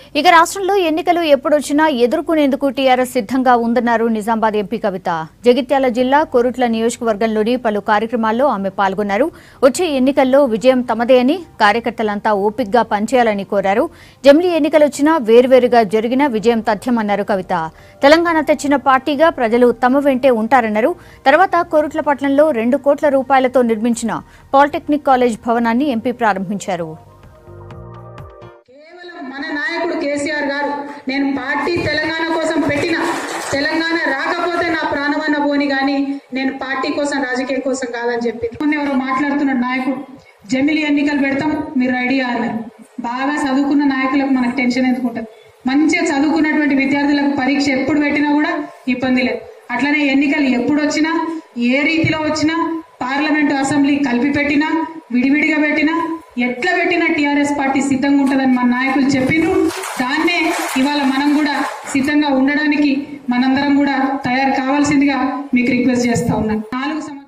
ఇక రాష్ట్రంలో ఎన్నికలు ఎప్పుడొచ్చినా ఎదుర్కొనేందుకు టీఆర్ఎస్ సిద్ధంగా ఉందన్నారు నిజామాబాద్ ఎంపీ కవిత. జగిత్యాల జిల్లా కొరుట్ల నియోజకవర్గంలోని పలు కార్యక్రమాల్లో ఆమె పాల్గొన్నారు. వచ్చే ఎన్నికల్లో విజయం తమదే అని, కార్యకర్తలంతా ఓపికగా పనిచేయాలని కోరారు. జమిలీ ఎన్నికలొచ్చినా వేర్వేరుగా జరిగిన విజయం తథ్యమన్నారు కవిత. తెలంగాణ తెచ్చిన పార్టీగా ప్రజలు తమ వెంటే ఉంటారన్నారు. తర్వాత కొరుట్ల పట్టణంలో 2 కోట్ల రూపాయలతో నిర్మించిన పాలిటెక్నిక్ కాలేజ్ భవనాన్ని ఎంపీ ప్రారంభించారు. మన నాయకుడు కేసీఆర్ గారు నేను పార్టీ తెలంగాణ కోసం పెట్టిన, తెలంగాణ రాకపోతే నా ప్రాణమన్న పోని కానీ నేను పార్టీ కోసం రాజకీయం కోసం కాదని చెప్పి ఎవరో మాట్లాడుతున్న నాయకుడు జమిలీ ఎన్నికలు పెడతాం మీరు రెడీ అన్నారు. బాగా చదువుకున్న నాయకులకు మనకు టెన్షన్ ఎందుకుంటుంది. మంచిగా చదువుకున్నటువంటి విద్యార్థులకు పరీక్ష ఎప్పుడు పెట్టినా కూడా ఇబ్బంది లేదు. అట్లనే ఎన్నికలు ఎప్పుడు వచ్చినా ఏ రీతిలో వచ్చినా పార్లమెంటు అసెంబ్లీ కలిపి పెట్టినా విడివిడిగా పెట్టినా ఎట్లా పెట్టినా టీఆర్ఎస్ పార్టీ సిద్ధంగా ఉంటుందని మన నాయకులు చెప్పిండ్రు. దాన్నే ఇవాళ మనం కూడా సిద్ధంగా ఉండడానికి మనందరం కూడా తయారు కావాల్సిందిగా మీకు రిక్వెస్ట్ చేస్తా ఉన్నాను. 4